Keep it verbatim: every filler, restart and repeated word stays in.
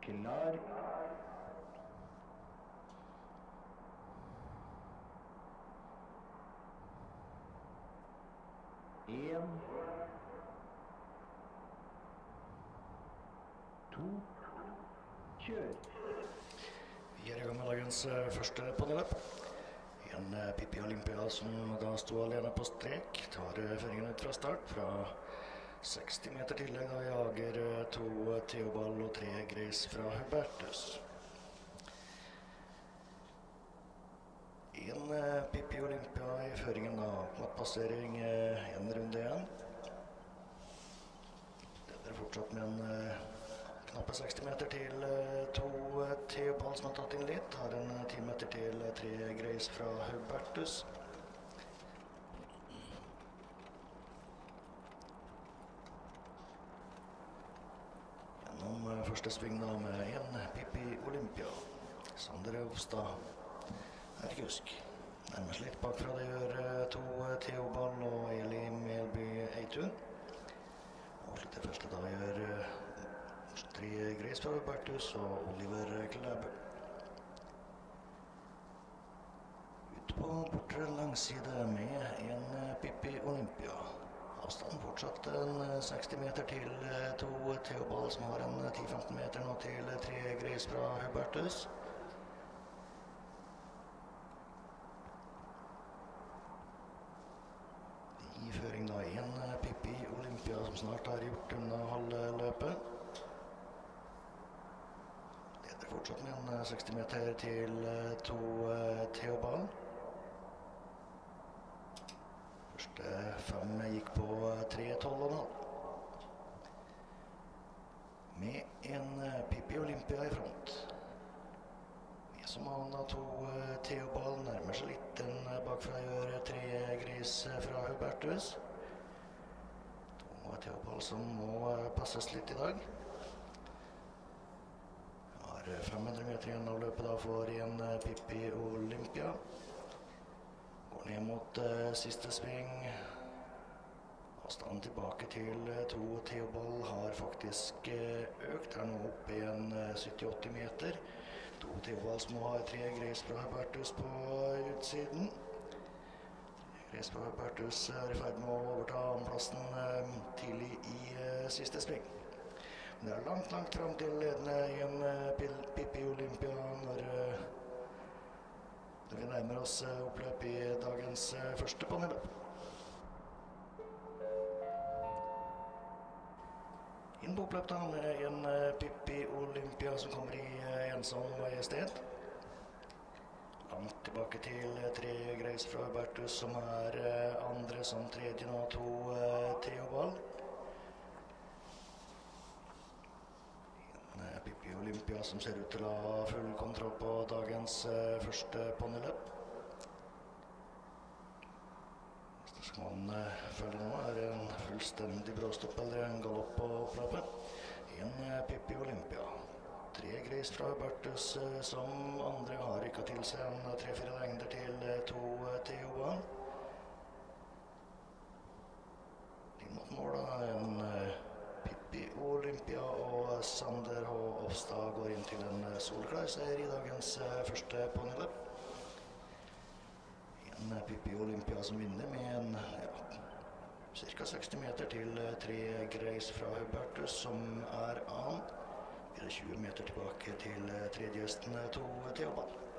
Klar. En. To. Kjør. Vi er i gang med dagens første ponniløp. En Pippi Olympia som da sto alene på strek, tar føringen ut fra start fra seksti meter tillegg, da jager to Theobald og tre Grace fra Hubertus. En Pippi Olympia i føringen da, mattpassering en runde igjen. Det er fortsatt med en knappe seksti meter til to Theobald som har tatt inn litt, har en ti meter til tre Grace fra Hubertus. Gjennom første sving da med en Pippi Olympia. Sander Hofstad er kusk. Nærmest litt bakfra det gjør to Theobald og Eli Melby Eitun. Og slik det første da gjør tre Grace fra Hubertus og Oliver Klæbe. Ut på bortre langside med en Pippi Olympia. Avstanden fortsatt en seksti meter til to Theobald som har en ti til femten meter nå til tre Grace fra Hubertus. I føring da en Pippi Olympia som snart har gjort unna halve løpet. Leder fortsatt med en seksti meter til to Theobald. Første fem gikk på tre tolv og en halv. Med en Pippi Olympia i front. Med som han av to Theobald nærmer seg litt den bakfra gjør tre Grace fra Hubertus. To Theobald som må passes litt i dag. Har fem hundre meter igjen av løpet da for en Pippi Olympia. Går ned mot uh, siste sving. Avstanden tilbake til uh, to Theobald har faktisk uh, økt. Er nå oppe i en uh, sytti til åtti meter. To Theobald som har tre Grace fra Hubertus på utsiden. Grace fra Hubertus er i ferd med å overta plassen uh, tidlig i uh, siste sving. Men det er langt, langt frem til ledende i en uh, Pippi Olympia når uh, vi nærmer oss oppløp i dagens første ponniløp. Inn på oppløp da med en Pippi Olympia som kommer i ensom majestet. Langt tilbake til tre Grace fra Hubertus som er andre som tredje nå, to Theobald. En Pippi Olympia som ser ut til å ha full kontroll på dagens uh, første ponniløp. Neste skal man uh, følge nå er en fullstendig bråstopp eller en galopp på oppløpet. En uh, Pippi Olympia. Tre Grace fra Hubertus uh, som andre har rykket til seg en uh, tre-fire lengder til uh, to uh, Theobald. Inn mot mål da en uh, Pippi Olympia og Sander H. Hofstad går inn til en solklar seier i dagens første ponniløp. En Pippi Olympia som vinner med en ja, cirka seksti meter til tre Grace fra Hubertus som er annen. Vi er tjue meter tilbake til tredje gjesten to Theobald.